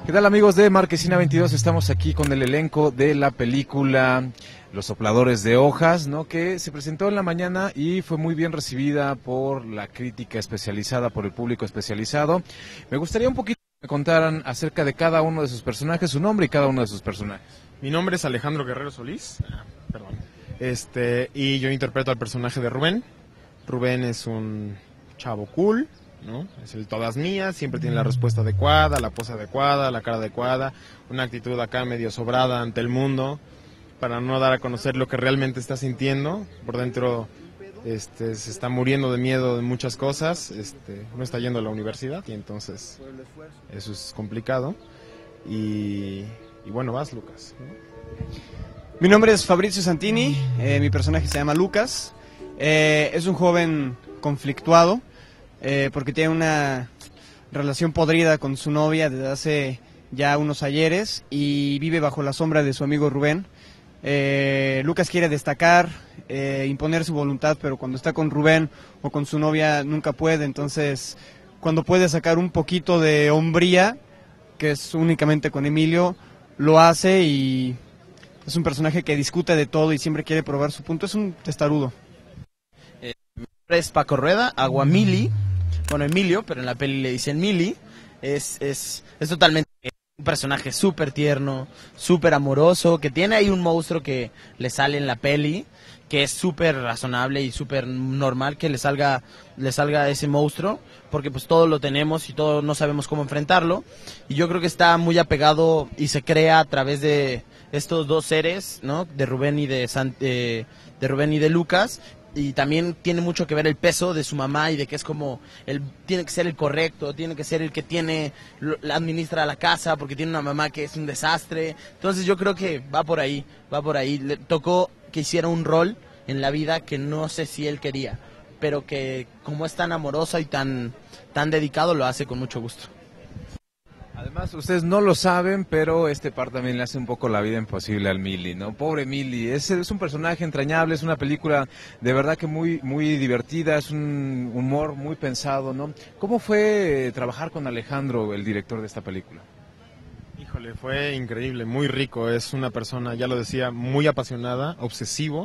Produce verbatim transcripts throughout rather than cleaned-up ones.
¿Qué tal, amigos de Marquesina veintidós? Estamos aquí con el elenco de la película Los Sopladores de Hojas, ¿no? Que se presentó en la mañana y fue muy bien recibida por la crítica especializada, por el público especializado. Me gustaría un poquito que me contaran acerca de cada uno de sus personajes, su nombre y cada uno de sus personajes. Mi nombre es Alejandro Guerrero Solís, ah, perdón. Este, y yo interpreto al personaje de Rubén. Rubén es un chavo cool, ¿no? Es el todas mías, siempre tiene la respuesta adecuada, la pose adecuada, la cara adecuada, una actitud acá medio sobrada ante el mundo, para no dar a conocer lo que realmente está sintiendo. Por dentro este, se está muriendo de miedo de muchas cosas, este, no está yendo a la universidad y entonces eso es complicado. Y, y bueno, vas, Lucas, ¿no? Mi nombre es Fabrizio Santini, eh, mi personaje se llama Lucas, eh, es un joven conflictuado, Eh, porque tiene una relación podrida con su novia desde hace ya unos ayeres y vive bajo la sombra de su amigo Rubén. Eh, Lucas quiere destacar, eh, imponer su voluntad, pero cuando está con Rubén o con su novia nunca puede, entonces cuando puede sacar un poquito de hombría, que es únicamente con Emilio, lo hace y es un personaje que discute de todo y siempre quiere probar su punto, es un testarudo. Eh, mi nombre es Paco Rueda, Aguamili. Bueno, Emilio, pero en la peli le dicen Mili. Es, es, es totalmente un personaje súper tierno, súper amoroso, que tiene ahí un monstruo que le sale en la peli, que es súper razonable y súper normal que le salga, le salga ese monstruo, porque pues todos lo tenemos y todos no sabemos cómo enfrentarlo. Y yo creo que está muy apegado y se crea a través de estos dos seres, ¿no? De Rubén y de, San, eh, de Rubén y de Lucas. Y también tiene mucho que ver el peso de su mamá y de que es como, él tiene que ser el correcto, tiene que ser el que tiene, la administra la casa porque tiene una mamá que es un desastre. Entonces yo creo que va por ahí, va por ahí. Le tocó que hiciera un rol en la vida que no sé si él quería, pero que como es tan amorosa y tan, tan dedicado, lo hace con mucho gusto. Además, ustedes no lo saben, pero este par también le hace un poco la vida imposible al Mili, ¿no? Pobre Mili, es, es un personaje entrañable, es una película de verdad que muy muy divertida, es un humor muy pensado, ¿no? ¿Cómo fue eh, trabajar con Alejandro, el director de esta película? Híjole, fue increíble, muy rico, es una persona, ya lo decía, muy apasionada, obsesivo,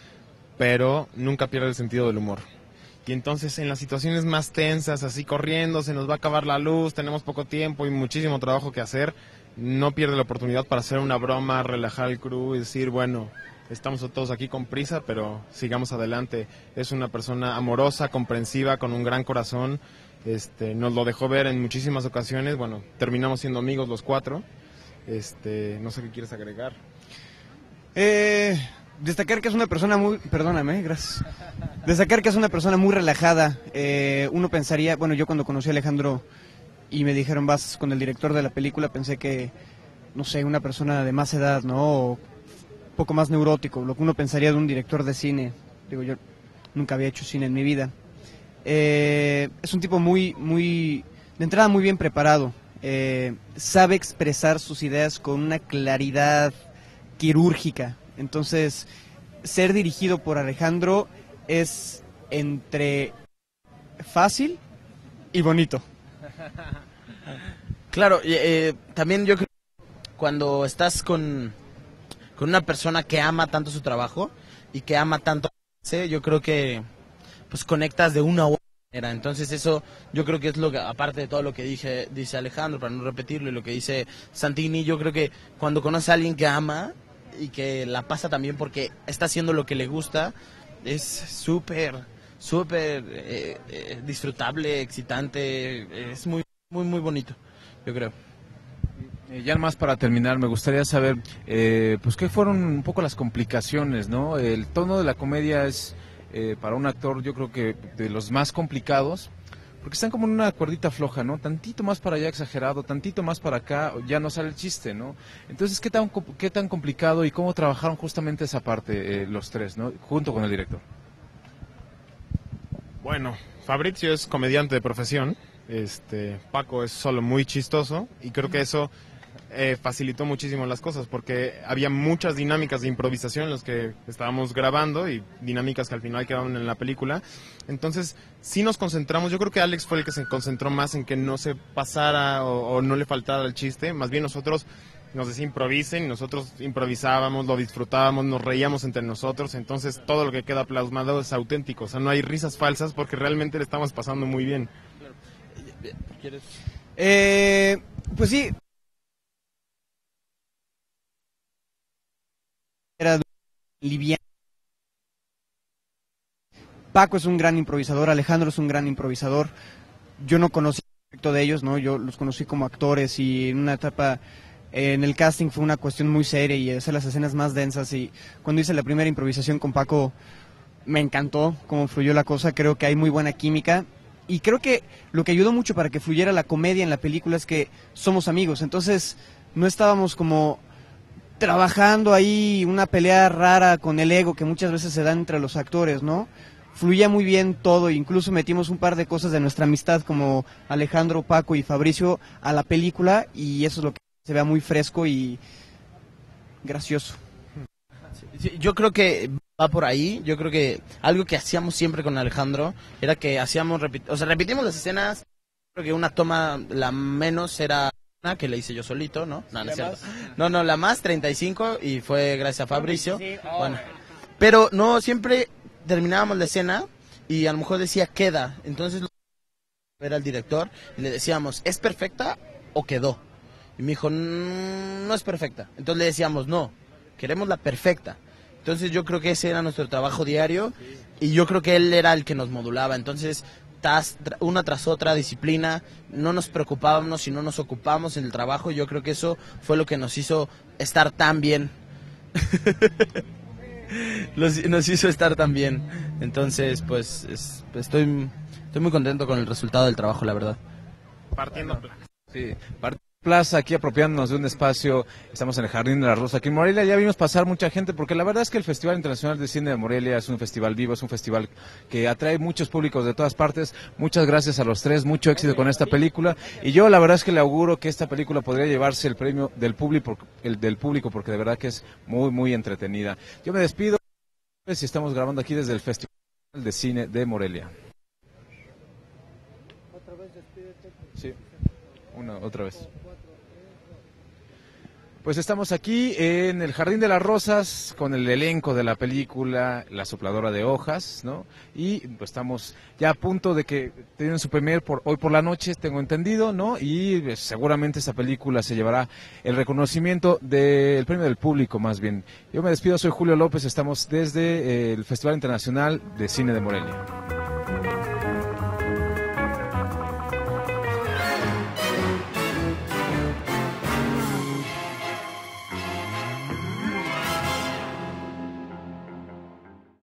pero nunca pierde el sentido del humor. Y entonces en las situaciones más tensas, así corriendo, se nos va a acabar la luz, tenemos poco tiempo y muchísimo trabajo que hacer, no pierde la oportunidad para hacer una broma, relajar al crew y decir, bueno, estamos todos aquí con prisa, pero sigamos adelante. Es una persona amorosa, comprensiva, con un gran corazón, este, nos lo dejó ver en muchísimas ocasiones, bueno, terminamos siendo amigos los cuatro, este, no sé qué quieres agregar. Eh... Destacar que es una persona muy... Perdóname, gracias. Destacar que es una persona muy relajada. Eh, uno pensaría... Bueno, yo cuando conocí a Alejandro y me dijeron vas con el director de la película, pensé que, no sé, una persona de más edad, ¿no? O un poco más neurótico, lo que uno pensaría de un director de cine. Digo, yo nunca había hecho cine en mi vida. Eh, es un tipo muy, muy... De entrada muy bien preparado. Eh, sabe expresar sus ideas con una claridad quirúrgica. Entonces, ser dirigido por Alejandro es entre fácil y bonito. Claro, eh, también yo creo que cuando estás con, con una persona que ama tanto su trabajo y que ama tanto, yo creo que pues conectas de una u otra manera. Entonces eso yo creo que es lo que, aparte de todo lo que dije, dice Alejandro, para no repetirlo, y lo que dice Santini, yo creo que cuando conoces a alguien que ama y que la pasa también porque está haciendo lo que le gusta, es súper, súper eh, eh, disfrutable, excitante, es muy, muy, muy bonito, yo creo. Eh, ya más para terminar, me gustaría saber, eh, pues, qué fueron un poco las complicaciones, ¿no? El tono de la comedia es, eh, para un actor, yo creo que de los más complicados, porque están como en una cuerdita floja, ¿no? Tantito más para allá exagerado, tantito más para acá, ya no sale el chiste, ¿no? Entonces, ¿qué tan, qué tan complicado y cómo trabajaron justamente esa parte eh, los tres, ¿no? Junto con el director. Bueno, Fabrizio es comediante de profesión, este, Paco es solo muy chistoso y creo que eso eh, facilitó muchísimo las cosas, porque había muchas dinámicas de improvisación en las que estábamos grabando y dinámicas que al final quedaron en la película. Entonces, sí nos concentramos. Yo creo que Alex fue el que se concentró más en que no se pasara o, o no le faltara el chiste. Más bien nosotros nos decía improvisen, nosotros improvisábamos, lo disfrutábamos, nos reíamos entre nosotros. Entonces, todo lo que queda plasmado es auténtico. O sea, no hay risas falsas porque realmente le estamos pasando muy bien. ¿Quieres? Eh, pues sí. Era liviano. Paco es un gran improvisador, Alejandro es un gran improvisador. Yo no conocí el aspecto de ellos, ¿no? Yo los conocí como actores y en una etapa eh, en el casting fue una cuestión muy seria y hacer las escenas más densas. Y cuando hice la primera improvisación con Paco me encantó cómo fluyó la cosa. Creo que hay muy buena química. Y creo que lo que ayudó mucho para que fluyera la comedia en la película es que somos amigos. Entonces no estábamos como trabajando ahí una pelea rara con el ego que muchas veces se da entre los actores, ¿no? Fluía muy bien todo, incluso metimos un par de cosas de nuestra amistad como Alejandro, Paco y Fabricio a la película y eso es lo que se vea muy fresco y gracioso. Sí, yo creo que va por ahí. Yo creo que algo que hacíamos siempre con Alejandro era que hacíamos, o sea, repetimos las escenas. Creo que una toma, la menos era una que le hice yo solito, ¿no? No, no es cierto. No, no, la más treinta y cinco y fue gracias a Fabricio. Bueno, pero no, siempre terminábamos la escena y a lo mejor decía queda. Entonces era el director y le decíamos, ¿es perfecta o quedó? Y me dijo, no es perfecta. Entonces le decíamos, no, queremos la perfecta. Entonces yo creo que ese era nuestro trabajo diario y yo creo que él era el que nos modulaba. Entonces, tas, tra, una tras otra, disciplina, no nos preocupábamos y no nos ocupábamos en el trabajo. Yo creo que eso fue lo que nos hizo estar tan bien. Los, nos hizo estar tan bien. Entonces, pues, es, estoy, estoy muy contento con el resultado del trabajo, la verdad. Partiendo plaza. Sí, partiendo plaza, aquí apropiándonos de un espacio. Estamos en el Jardín de la Rosa, aquí en Morelia. Ya vimos pasar mucha gente, porque la verdad es que el Festival Internacional de Cine de Morelia es un festival vivo, es un festival que atrae muchos públicos de todas partes. Muchas gracias a los tres, mucho éxito con esta película. Y yo la verdad es que le auguro que esta película podría llevarse el premio del público, el del público, porque de verdad que es muy, muy entretenida. Yo me despido y estamos grabando aquí desde el Festival de Cine de Morelia. ¿Otra vez despídete? Sí, una, otra vez. Pues estamos aquí en el Jardín de las Rosas con el elenco de la película La Sopladora de Hojas, ¿no? Y pues estamos ya a punto de que tienen su premier por hoy por la noche, tengo entendido, ¿no? Y pues, seguramente esta película se llevará el reconocimiento del premio del público, más bien. Yo me despido, soy Julio López, estamos desde eh, el Festival Internacional de Cine de Morelia.